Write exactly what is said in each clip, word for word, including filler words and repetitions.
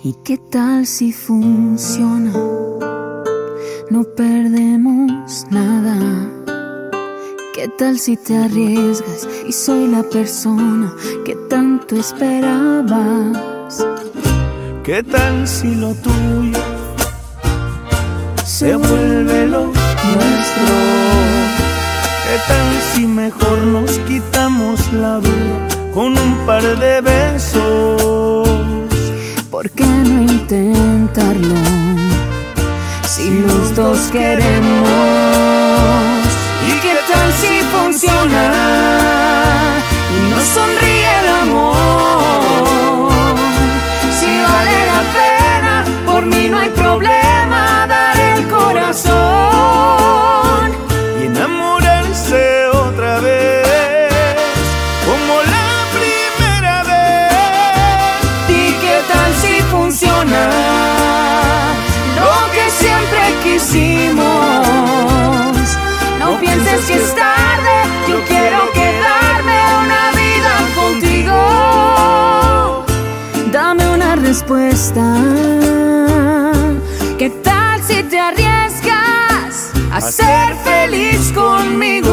¿Y qué tal si funciona? No perdemos nada. ¿Qué tal si te arriesgas y soy la persona que tanto esperabas? ¿Qué tal si lo tuyo se vuelve lo nuestro? ¿Qué tal si mejor nos quitamos la vida con un par de besos? ¿Por qué no intentarlo si los dos queremos? ¿Y qué tal si funciona y nos sonríe el amor? Si vale la pena, por mí no hay problema, dar el corazón y enamorarse otra vez como la primera vez. ¿Y qué tal si funciona lo que siempre quisimos? No pienses que es tarde, yo quiero quedarme una vida contigo. Dame una respuesta. ¿Qué tal si te arriesgas a ser feliz conmigo?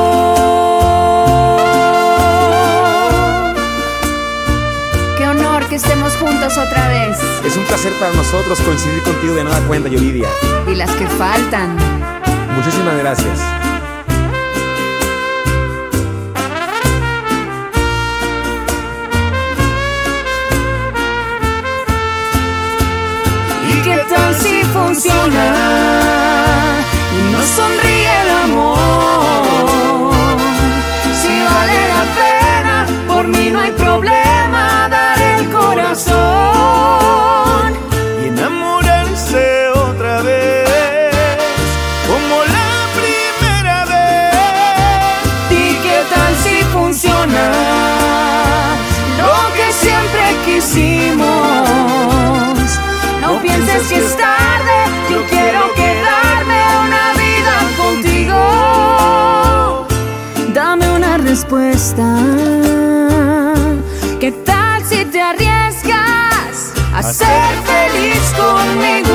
Qué honor que estemos juntos otra vez. Es un placer para nosotros coincidir contigo de nueva cuenta, Yuridia. Y las que faltan. Muchísimas gracias. ¿Y qué tal si funciona y nos sonríe el amor? Si vale la pena, por mí no hay problema, dar el corazón Y enamorarse otra vez como la primera vez. ¿Y qué tal si funciona lo que siempre quisimos? No pienses que es tarde, yo quiero quedarme una vida contigo. Dame una respuesta. ¿Qué tal si te arriesgas a ser feliz conmigo?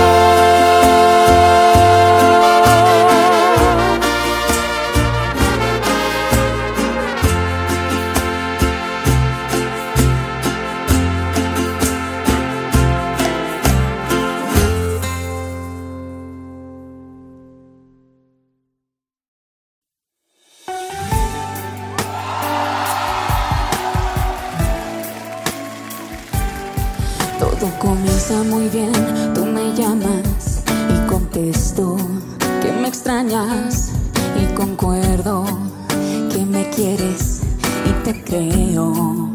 Todo comienza muy bien, tú me llamas y contesto que me extrañas y concuerdo que me quieres y te creo.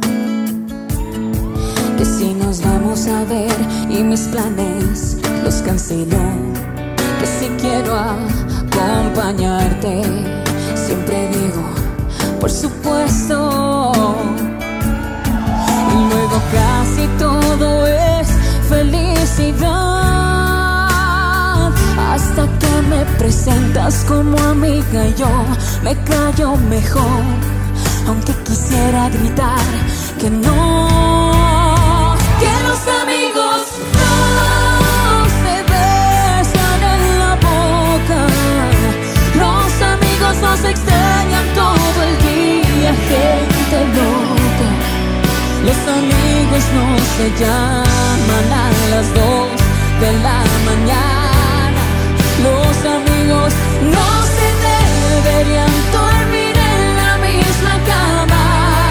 Que si nos vamos a ver y mis planes los cancelo, que si quiero acompañarte, siempre digo, por supuesto. Y luego casi todo es felicidad, hasta que me presentas como amiga y yo me callo mejor, aunque quisiera gritar que no. Que los amigos no se besan en la boca, los amigos nos extrañan todo el día, gente loca. Los amigos no se llaman a las dos de la mañana. Los amigos no se deberían dormir en la misma cama.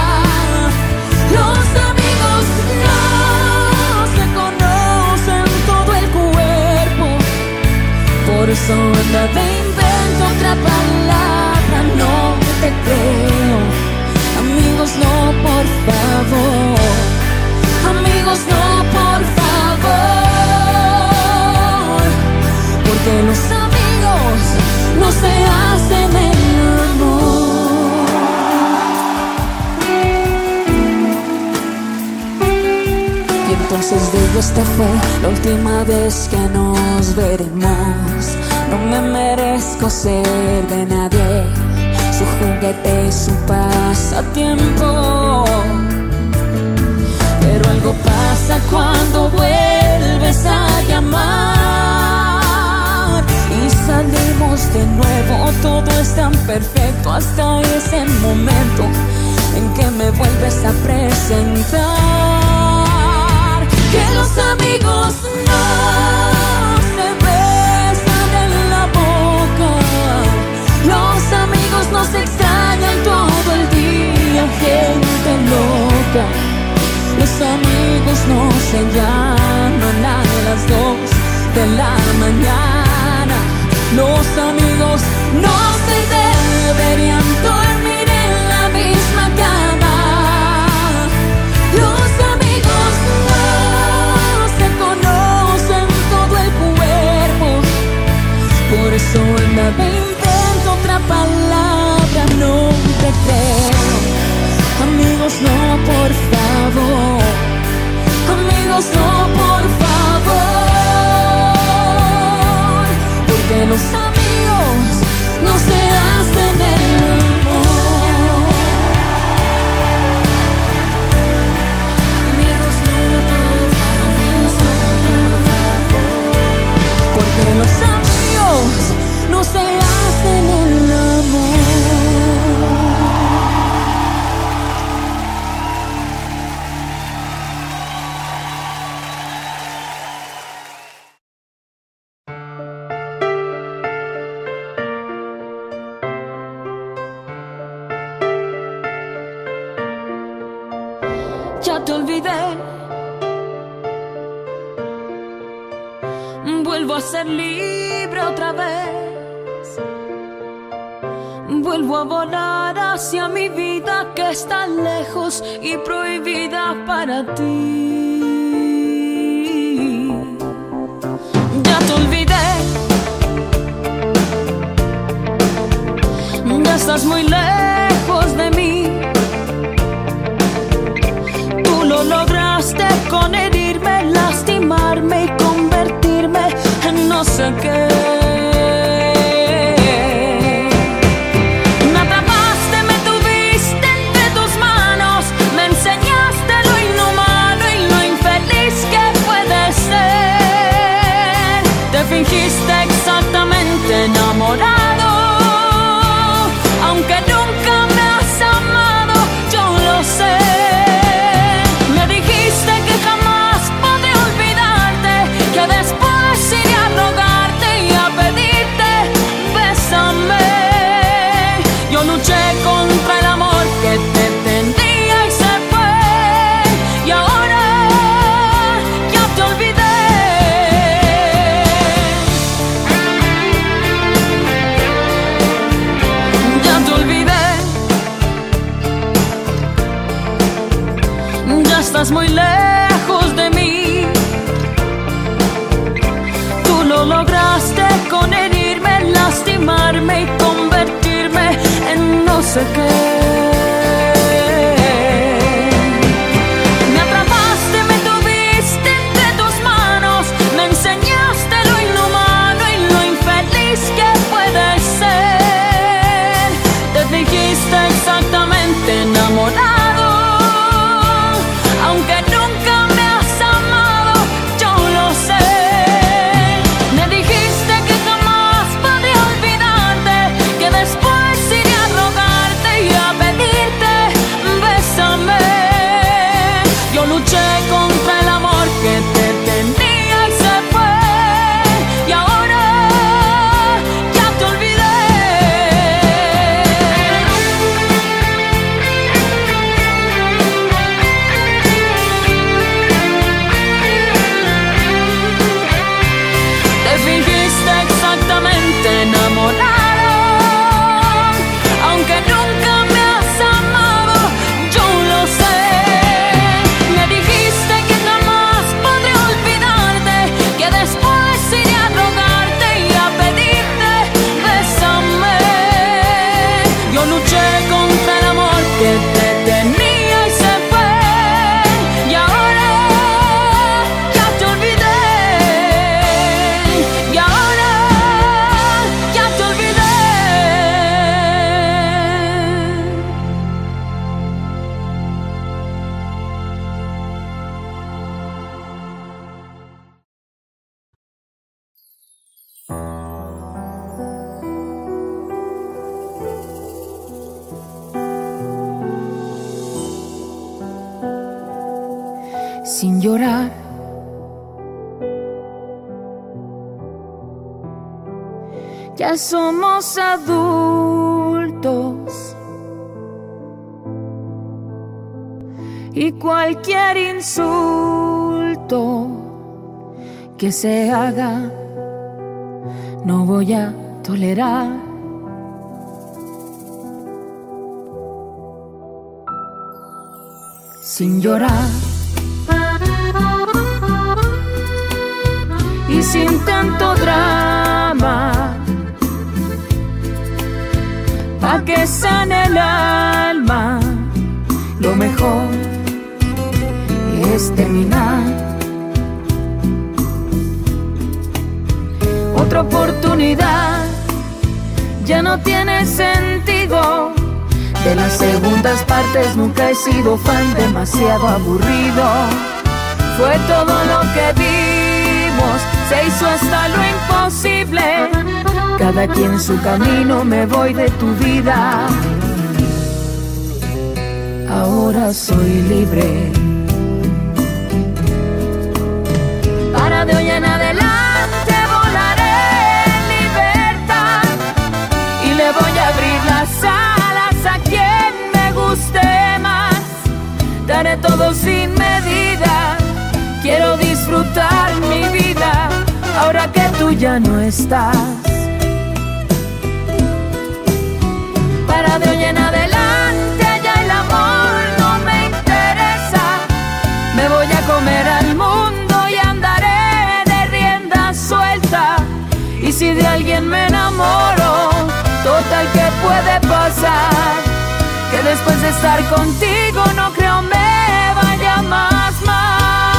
Los amigos no se conocen todo el cuerpo, por eso anda de invento otra palabra, no te creo. Amigos, no, por favor. Amigos, no, por favor. Porque los amigos no se hacen el amor. Y entonces digo, esta fue la última vez que nos veremos. No me merezco ser de nadie, su juguete es su pasatiempo. Pero algo pasa cuando vuelve vuelves a llamar y salimos de nuevo. Todo es tan perfecto hasta ese momento en que me vuelves a presentar. Que los amigos no se besan en la boca, los amigos nos extrañan todo el día, gente loca. Los amigos no se llaman a las dos de la mañana. Los amigos no se deberían dormir en la misma cama. Los amigos no se conocen todo el cuerpo. Por eso me invento otra palabra, no te creo. Amigos no, por favor. Amigos no, por favor. Porque los amigos no se hacen el amor. Amigos no, por favor. Porque los amigos no se hacen el amor. Ya te olvidé, vuelvo a ser libre otra vez, vuelvo a volar hacia mi vida que está lejos y prohibida para ti. Ya te olvidé, ya estás muy lejos de mí. Lo lograste con herirme, lastimarme y convertirme en no sé qué. Me atrapaste, me tuviste entre tus manos, me enseñaste lo inhumano y lo infeliz que puede ser. Te fingiste exactamente enamorado, aunque nunca me has amado, yo lo sé. Luché contra el amor que te tendría y se fue, y ahora ya te olvidé. Ya te olvidé. Ya estás muy lejos de mí. Tú lo lograste con herirme, lastimarme y convertirme en no sé qué. Me atrapaste, me tuviste entre tus manos, me enseñaste lo inhumano y lo infeliz que puede ser. Te dijiste exactamente enamorado, aunque nunca me has amado, yo lo sé. Me dijiste que jamás podía olvidarte, que después iría a rogarte y a pedir sin llorar. Ya somos adultos y cualquier insulto que se haga no voy a tolerar. Sin llorar y sin tanto drama, pa' que sane el alma, lo mejor es terminar. Otra oportunidad ya no tiene sentido. De las segundas partes nunca he sido fan, demasiado aburrido. Fue todo lo que vimos, se hizo hasta lo imposible. Cada quien su camino, me voy de tu vida. Ahora soy libre. Para de hoy en adelante volaré en libertad y le voy a abrir las alas a quien me guste más. Daré todo sin medida, quiero disfrutar mi vida ahora que tú ya no estás. Para de hoy en adelante ya el amor no me interesa. Me voy a comer al mundo y andaré de rienda suelta. Y si de alguien me enamoro, total, ¿qué puede pasar? Que después de estar contigo no creo me vaya más mal.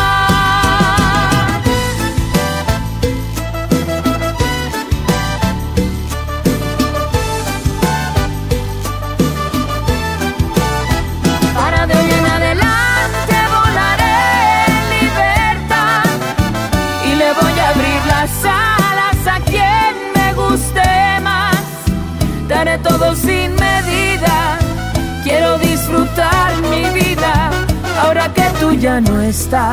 Para de hoy en adelante volaré en libertad y le voy a abrir las alas a quien me guste más. Daré todo sin medida, quiero disfrutar mi vida ahora que tú ya no estás.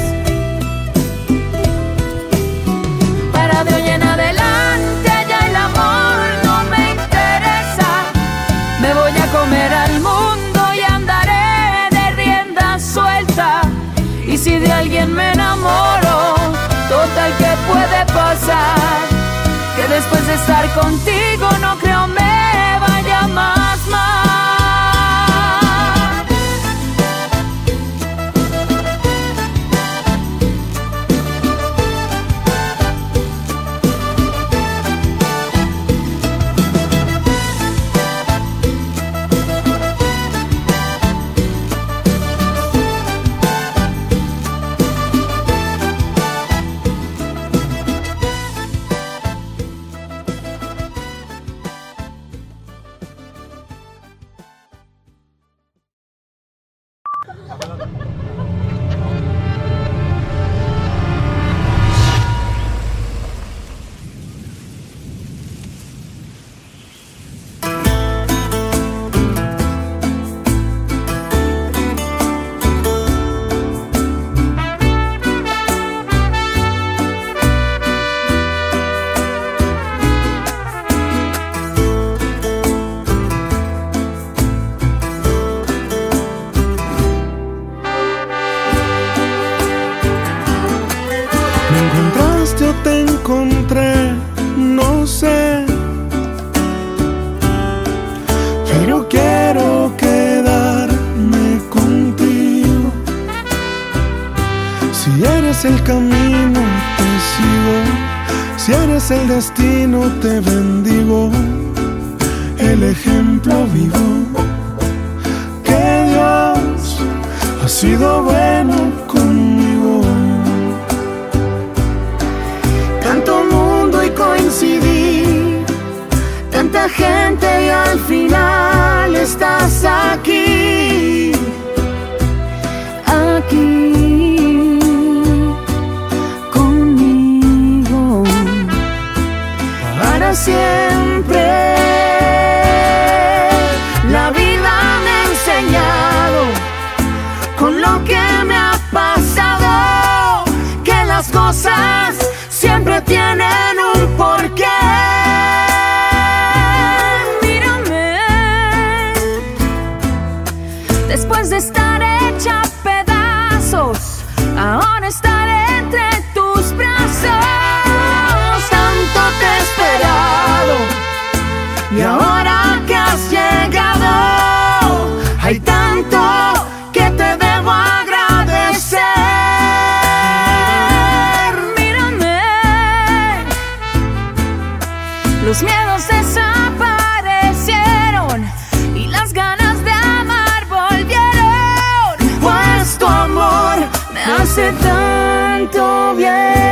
Para de hoy en adelante ya el amor no me interesa. Me voy a comer al mundo y andaré de rienda suelta. Y si de alguien me enamoro, total, ¿qué puede pasar? Que después de estar contigo no creo me vaya más mal. El camino te sigo, si eres el destino te bendigo, el ejemplo vivo, que Dios ha sido bueno conmigo. Tanto mundo y coincidir, tanta gente y al final estás aquí, aquí. Siempre la vida me ha enseñado con lo que me ha pasado. cosas siempre tienen un porqué. Mírame, después de estar hecha a pedazos, ahora estaré entre tus brazos. Tanto te he esperado y ahora que has llegado, hay tanto que te debo agradecer. Mírame, los miedos desaparecieron y las ganas de amar volvieron, pues tu amor me hace tanto bien.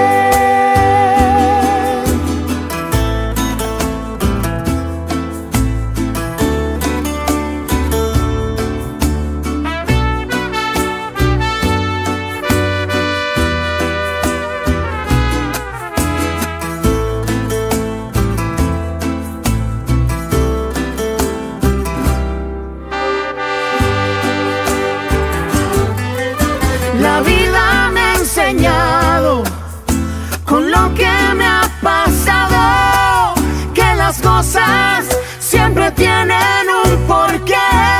La vida me ha enseñado, con lo que me ha pasado, que las cosas siempre tienen un porqué.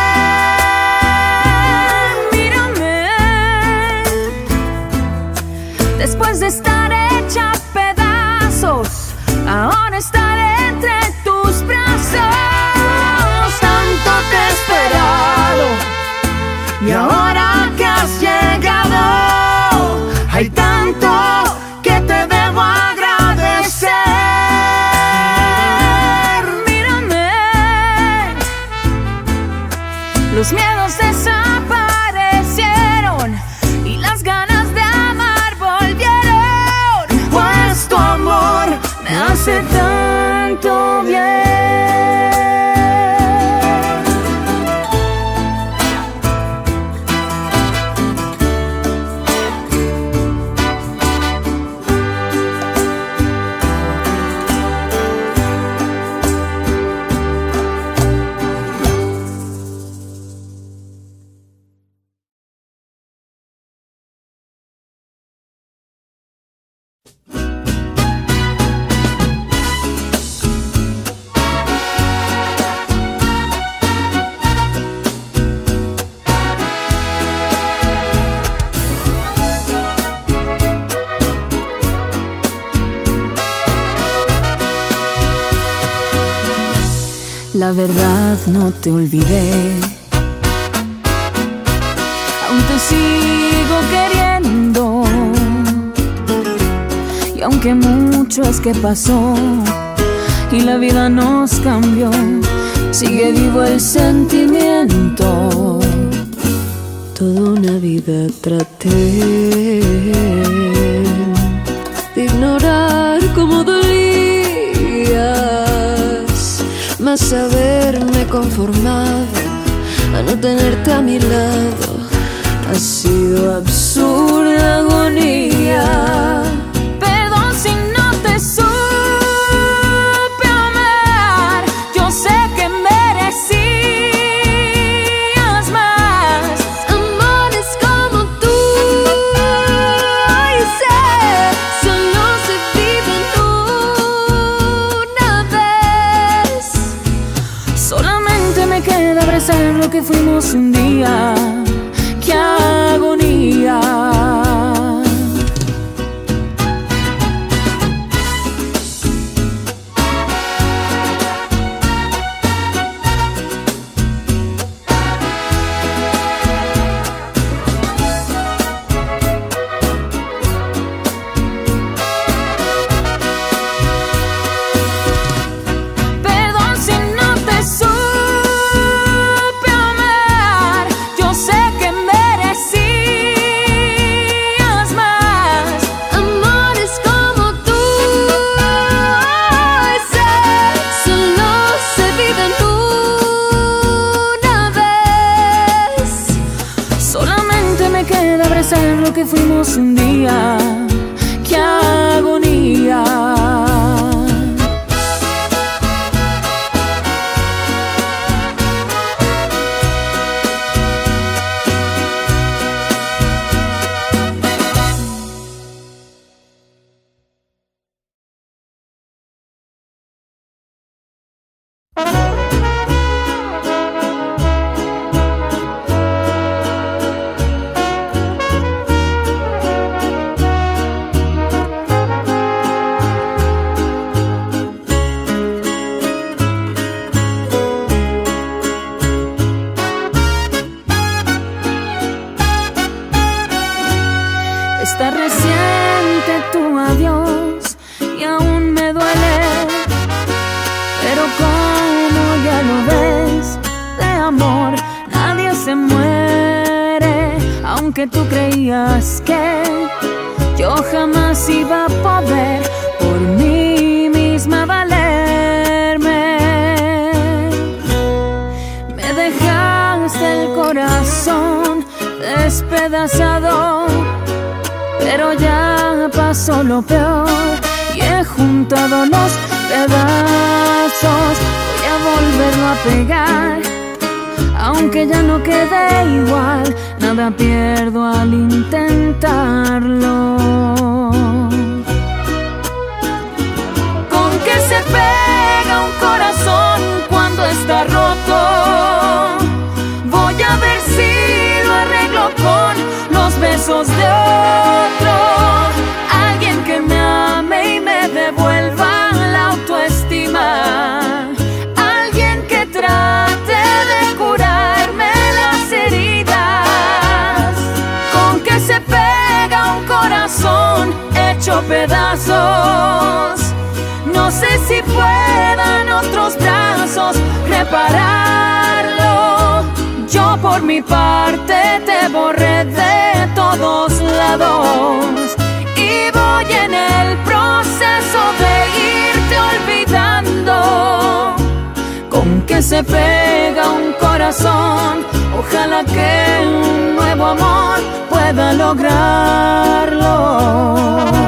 Mírame, después de estar hecha a pedazos, ahora estaré entre tus brazos. Tanto te he esperado y ahora que has llegado, hay tanto que te debo agradecer. Mírame, los miedos desaparecieron y las ganas de amar volvieron, pues tu amor me hace tanto bien. La verdad, no te olvidé, aún te sigo queriendo, y aunque mucho es que pasó y la vida nos cambió, sigue vivo el sentimiento. Toda una vida traté de ignorar cómo dolías, mas haberme conformado a no tenerte a mi lado ha sido absurda agonía. Perdón si no te supe amar, yo sé que merecías más. Amores como tú, ay, sé, solo se viven una vez. Solamente me queda abrazar lo que fuimos un día. ¡Qué agonía! Perdón si no te supe amar, yo sé que merecías más. Amores como tú, ese solo se viven una vez. Solamente me queda abrazar lo que fuimos un día. ¡Qué agonía! aunque tú creías que yo jamás iba a poder por mí misma valerme. Me dejaste el corazón despedazado, pero ya pasó lo peor y he juntado los pedazos. Voy a volverlo a pegar, aunque ya no quede igual. Nada pierdo al intentarlo. ¿Con qué se pega un corazón cuando está roto? Voy a ver si lo arreglo con los besos de otro. Alguien que me ame y me devuelva la autoestima. Alguien que trate de curarme las heridas. ¿Con qué se pega un corazón hecho pedazos? No sé si puedan otros brazos repararlo. Yo por mi parte te borré de todos lados y voy en el proceso de irte olvidando. ¿Con qué se pega un corazón? Ojalá que un nuevo amor pueda lograrlo.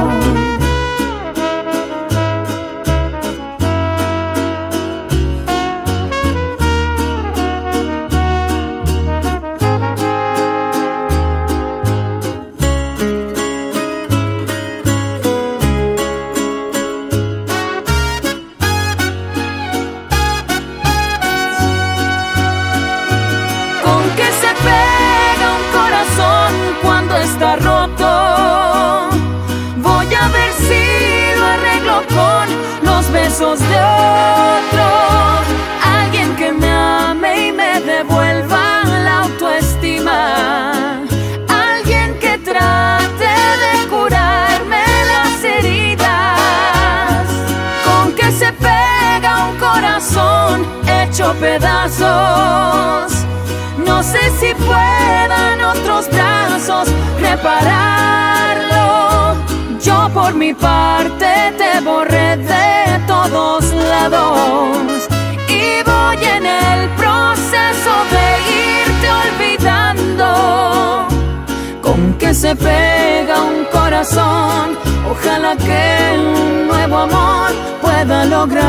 Está roto. Voy a ver si lo arreglo con los besos de otro. Alguien que me ame y me devuelva la autoestima. Alguien que trate de curarme las heridas. ¿Con qué se pega un corazón hecho pedazos? No sé si puedan otros brazos repararlo. Yo por mi parte te borré de todos lados y voy en el proceso de irte olvidando. ¿Con qué se pega un corazón? Ojalá que un nuevo amor pueda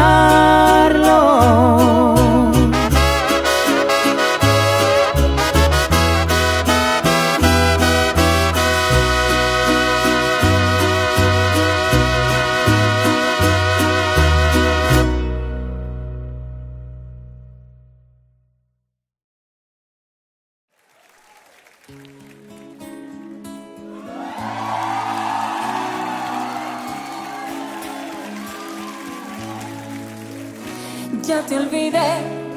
lograrlo. Ya te olvidé,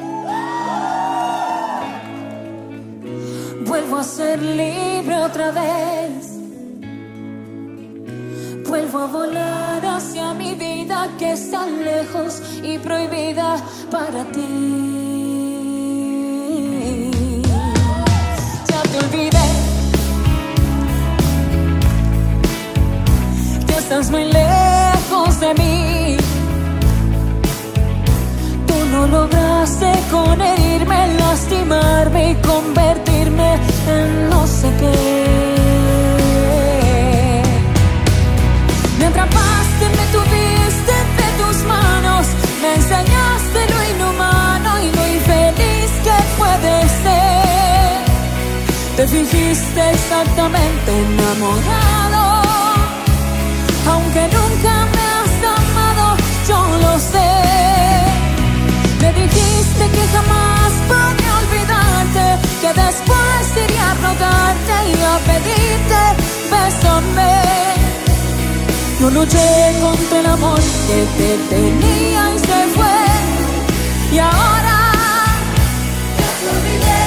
vuelvo a ser libre otra vez. Vuelvo a volar hacia mi vida que es tan lejos y prohibida para ti. Ya te olvidé, que estás muy lejos de mí. No lograste con herirme, lastimarme y convertirme en no sé qué. Me atrapaste, me tuviste entre tus manos, me enseñaste lo inhumano y lo infeliz que puede ser. Te fingiste exactamente enamorado, aunque nunca me has amado, yo lo sé. Me dijiste que jamás podría olvidarte, que después iría a rogarte y a pedirte, bésame. Yo luché contra el amor que te tenía y se fue, y ahora ya te olvidé.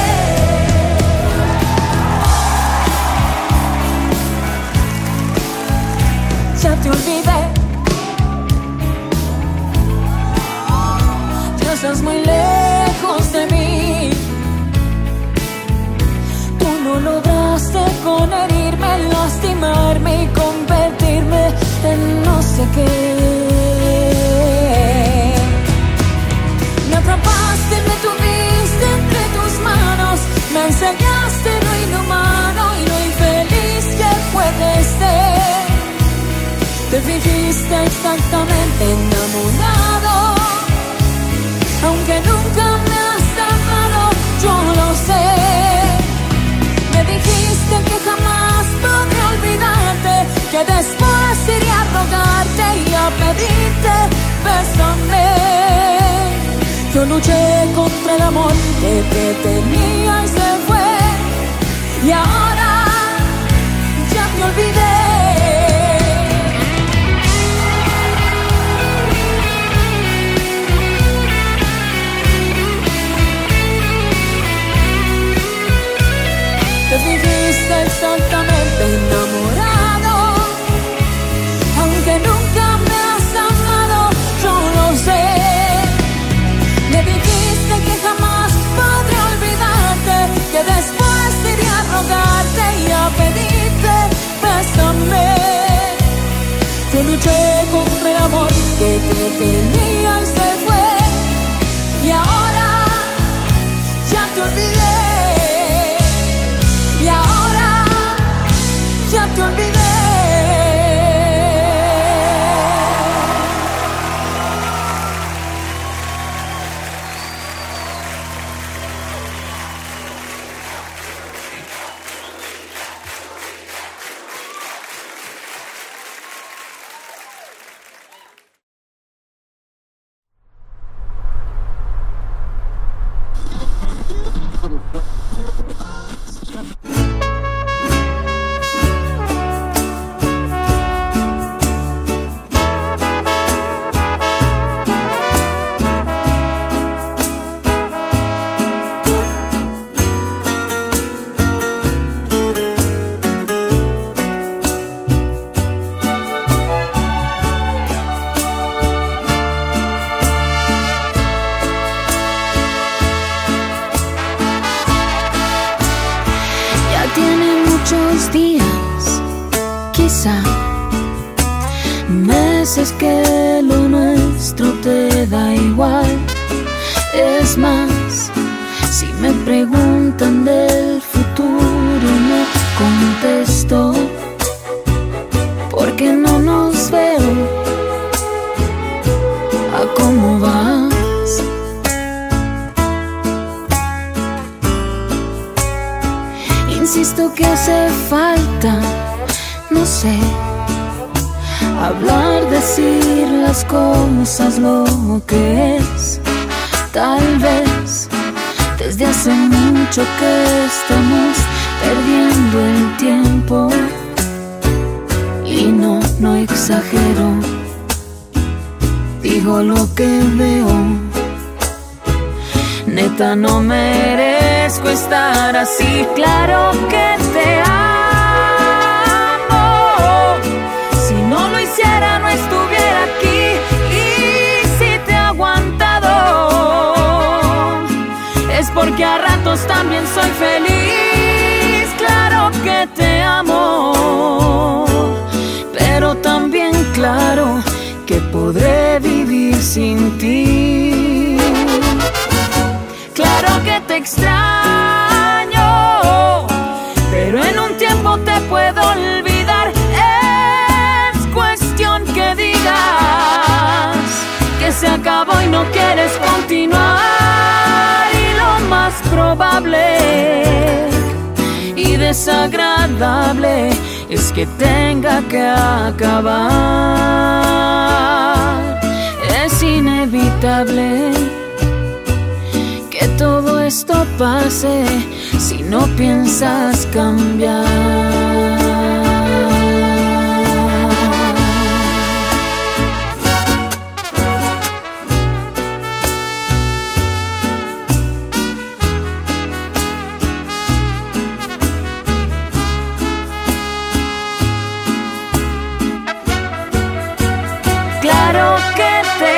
Ya te olvidé. Estás muy lejos de mí. Tú no lograste con exactamente enamorado. Aunque nunca me has amado, yo lo sé. Me dijiste que jamás podré olvidarte, que después iría a rogarte y a pedirte bésame. Yo luché contra el amor que te tenía y se fue, y ahora ya te olvidé. Te dijiste exactamente enamorado. Aunque nunca me has amado, yo lo sé. Me dijiste que jamás podré olvidarte, que después iría a rogarte y a pedirte bésame. Yo luché contra el amor que te tenía y se fue, y ahora ya te olvidé. Y ahora ya te olvidé. Meses que lo nuestro te da igual. Es más, si me preguntan del futuro no contesto, porque no nos veo a cómo vas. Insisto que hace falta, no sé, hablar, decir las cosas lo que es. Tal vez desde hace mucho que estamos perdiendo el tiempo. Y no, no exagero, digo lo que veo. Neta, no merezco estar así. Claro que te amo. Si no lo hiciera no estuviera aquí. Y si te he aguantado es porque a ratos también soy feliz. Claro que te amo, pero también claro que podré vivir sin ti. Claro que te extraño, pero en un tiempo te puedo olvidar. Es cuestión que digas que se acabó y no quieres continuar. Y lo más probable y desagradable es que tenga que acabar. Es inevitable que todo esto pase si no piensas cambiar. Claro que te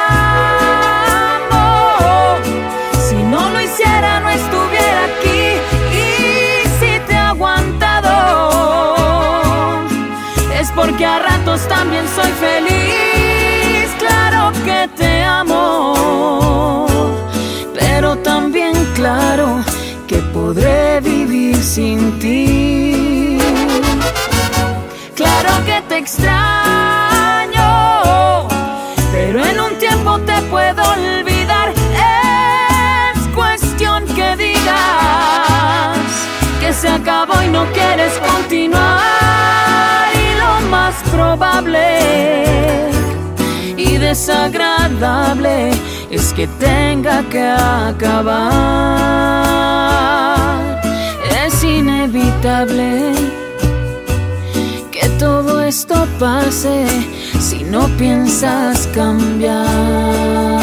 amo. Si no lo hiciera no estuviera aquí. Y si te he aguantado es porque a ratos también soy feliz. Claro que te amo, pero también claro que podré vivir sin ti. Claro que te extraño, no quieres continuar y lo más probable y desagradable es que tenga que acabar. Es inevitable que todo esto pase si no piensas cambiar.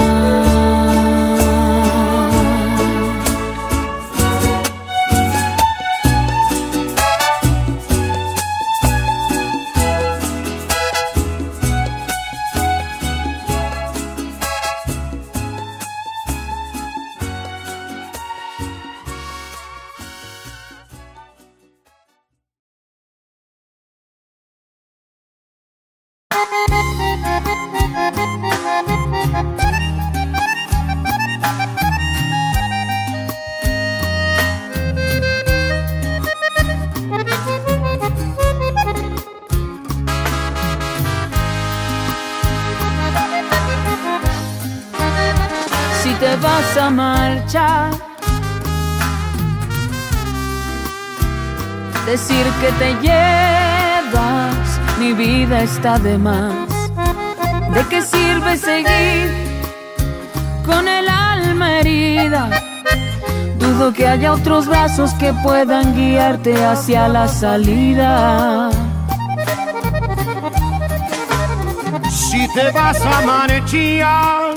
Si te vas a marchar, decir que te llevas mi vida está de más. ¿De qué sirve seguir con el alma herida? Dudo que haya otros brazos que puedan guiarte hacia la salida. Si te vas a marchar,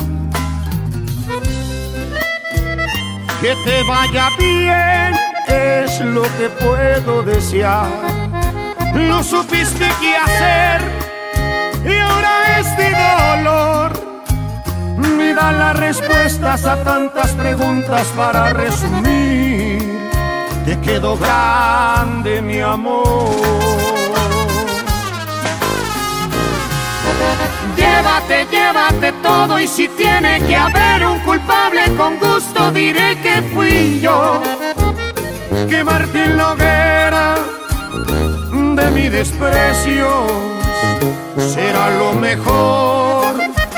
que te vaya bien es lo que puedo desear. No supiste qué hacer y ahora este dolor me da las respuestas a tantas preguntas. Para resumir, te quedó grande mi amor. Llévate, llévate todo, y si tiene que haber un culpable, con gusto diré que fui yo. Quemarte en la hoguera de mi desprecio será lo mejor.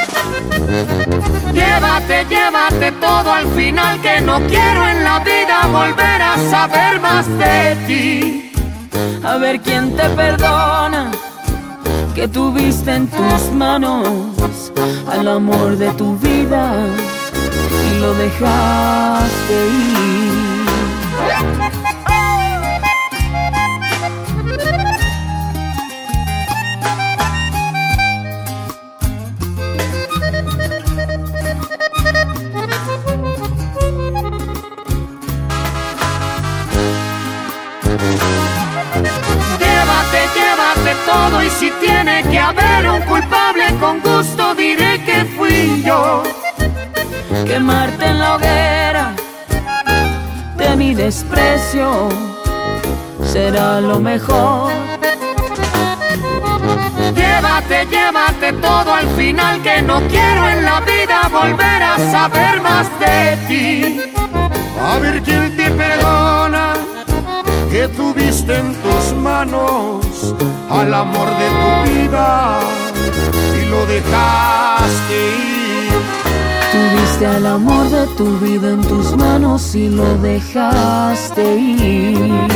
Llévate, llévate todo al final, que no quiero en la vida volver a saber más de ti. A ver quién te perdona que tuviste en tus manos al amor de tu vida y lo dejaste ir. Llévate, llévate todo, y si tiene que haber un culpable, con gusto diré que fui yo. Quemarte en la hoguera de mi desprecio será lo mejor. Llévate, llévate todo al final, que no quiero en la vida volver a saber más de ti. A ver quién te perdona que tuviste en tus manos al amor de tu vida y lo dejaste ir. Tuviste al amor de tu vida en tus manos y lo dejaste ir.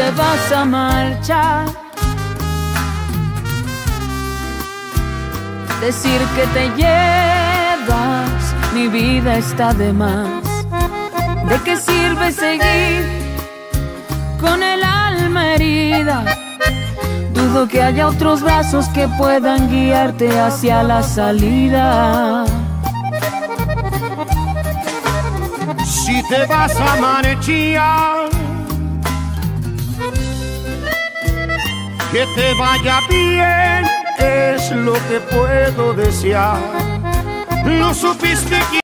te vas a marchar, decir que te llevas, mi vida está de más. ¿De qué sirve seguir con el alma herida? Dudo que haya otros brazos que puedan guiarte hacia la salida. Si te vas a marchar, que te vaya bien, es lo que puedo desear. No supiste que